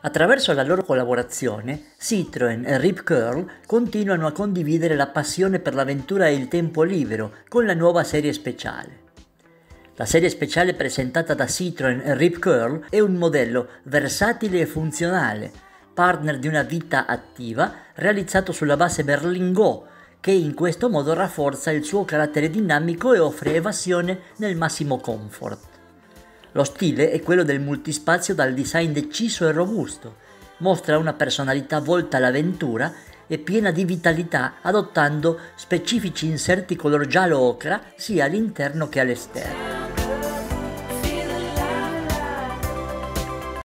Attraverso la loro collaborazione, Citroën e Rip Curl continuano a condividere la passione per l'avventura e il tempo libero con la nuova serie speciale. La serie speciale presentata da Citroën e Rip Curl è un modello versatile e funzionale, partner di una vita attiva, realizzato sulla base Berlingot, che in questo modo rafforza il suo carattere dinamico e offre evasione nel massimo comfort. Lo stile è quello del multispazio dal design deciso e robusto, mostra una personalità volta all'avventura e piena di vitalità, adottando specifici inserti color giallo ocra sia all'interno che all'esterno.